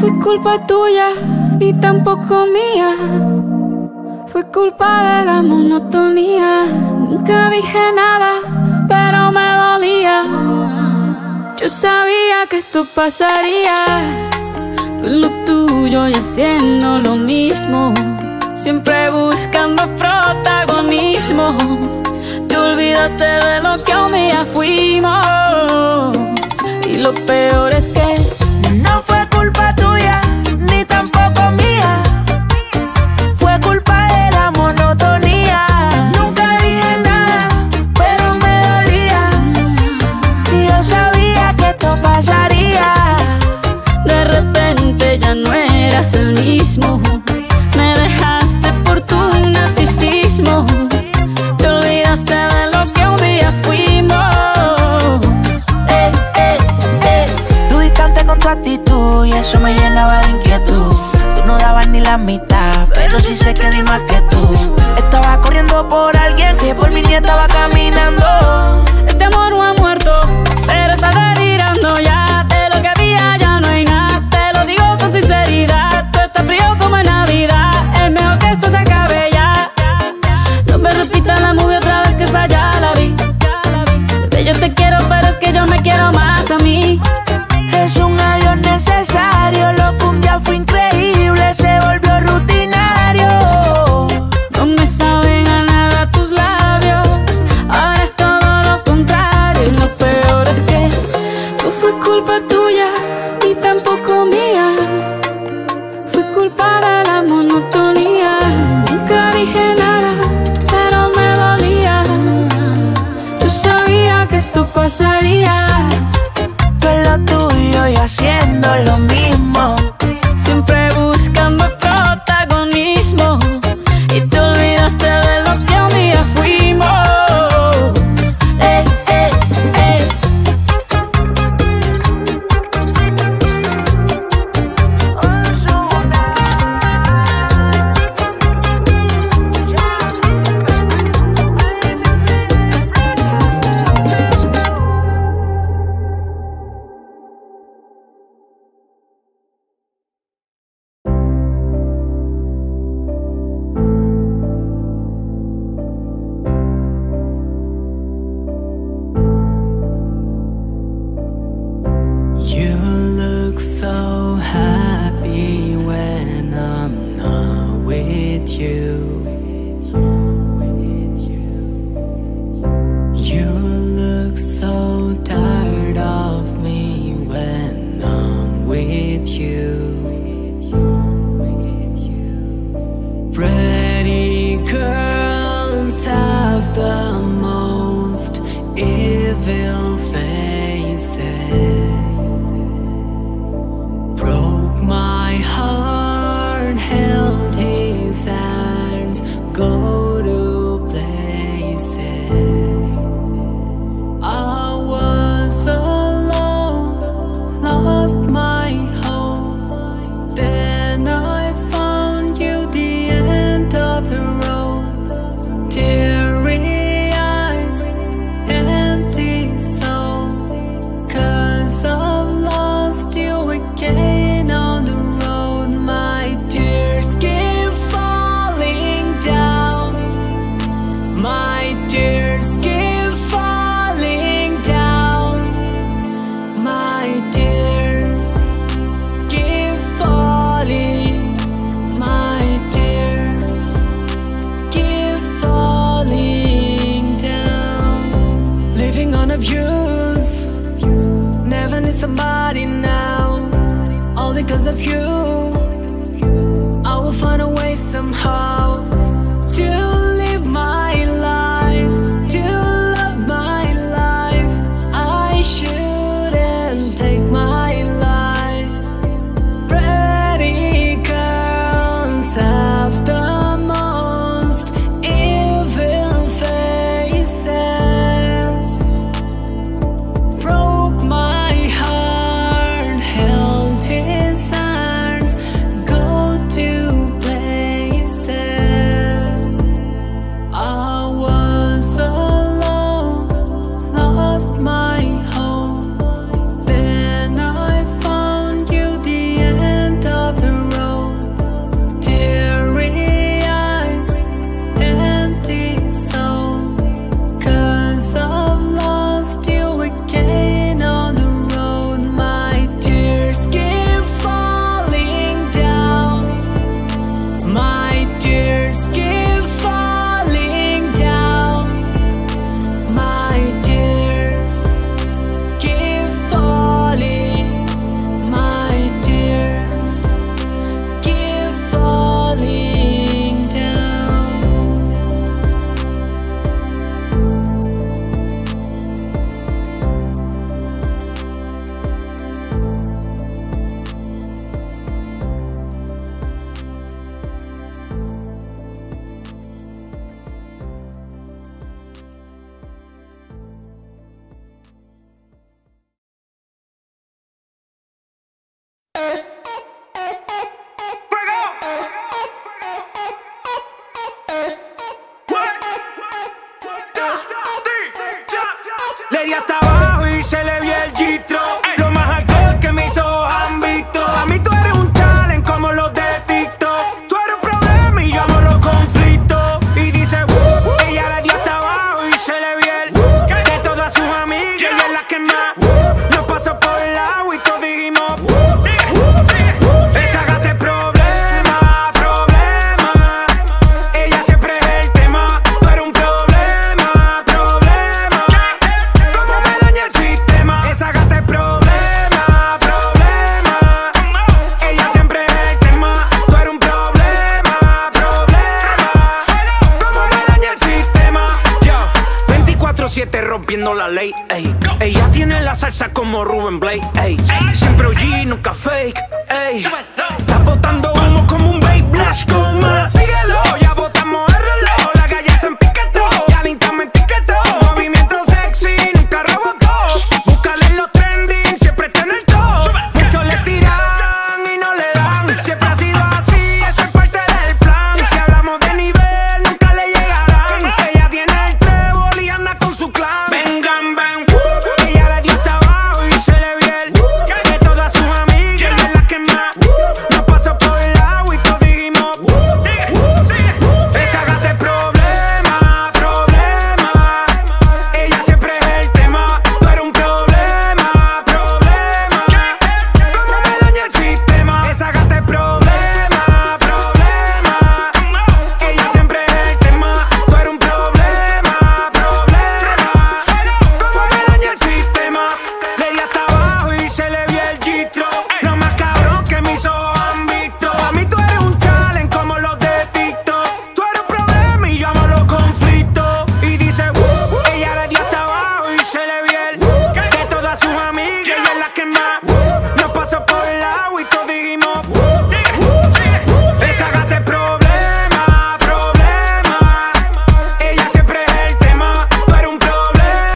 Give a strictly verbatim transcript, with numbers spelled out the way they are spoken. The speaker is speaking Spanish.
fue culpa tuya, ni tampoco mía. Fue culpa de la monotonía. Nunca dije nada, pero me dolía. Yo sabía que esto pasaría. Tú en lo tuyo y haciendo lo mismo, siempre buscando protagonismo. Te olvidaste de lo que un día fuimos. Y lo peor es que no fue culpa tuya, ni tampoco mía. Fue culpa de la monotonía. Nunca dije nada, pero me dolía. Y yo sabía que esto pasaría. de repente ya no eras el mismo. Me dejaste por tu narcisismo. Te olvidaste de lo que un día fuimos. Eh, eh, eh. Tú distante con tu actitud y eso me llenaba de inquietud. Tú no dabas ni la mitad, pero sí sé que di más que tú. Estaba corriendo por alguien que por mí ni estaba caminando. Este amor no ha muerto, pero está delirando ya. De lo que había ya no hay nada. Te lo digo con sinceridad. Tú estás frío como en Navidad. Es mejor que esto se acabe ya. No me repitas la movie otra vez, que esa ya la vi. Bebé, yo te quiero, pero es que yo me quiero más a mí. Es un adiós necesario. Lo que un día fue increíble se volvió rutinario. No me saben a nada tus labios. Ahora es todo lo contrario. Y lo peor es que no fue culpa tuya, ni tampoco mía. Fue culpa de la monotonía. Nunca dije nada, pero me dolía. Yo sabía que esto pasaría. Tú en lo tuyo y haciendo lo mismo. Siempre buscando protagonismo. Y te olvidaste de lo que un día fuimos. Eh, eh, eh. You look so happy when I'm not with you. You look so tired of me when I'm with you. Pretty girls have the most evil faces. Broke my heart, held his arms, go to places. I was alone, lost my hope. Then I found you, the end of the road. Teary eyes, empty soul. 'Cause I've lost you again on the road. My tears keep falling down. My tears keep falling down. My tears keep falling. My tears keep falling down. Living on abuse, never need somebody now. All because of you, I will find a way somehow to live my life, to love my life. I shouldn't take my life. Pretty girls have the most evil faces. Broke my heart, held his arms, go to places. Le di hasta abajo y se le vio el gistro. Lo más alcohol que mis ojos han visto. A mí tú eres un talent como los de TikTok. Tú eres un problema y yo amo los conflictos. Y dice, uh, ella le dio hasta abajo y se le vio el uh, de todas sus amigas, ella es la que más uh, nos pasó por el agua y todos dijimos uh, esa gata es problema, problema. Ella siempre es el tema. Tú eres un problema, problema. Cómo me daña el sistema. Esa gata es problema, problema. Ella siempre es el tema. Tú eres un problema, problema. Cómo me daña el sistema. Yo, veinticuatro siete rompiendo la ley, ey. Ella tiene la salsa como Rubén Blade, ey. Siempre O G, nunca fake, ey. Está botando humo como un Babe Blush con más.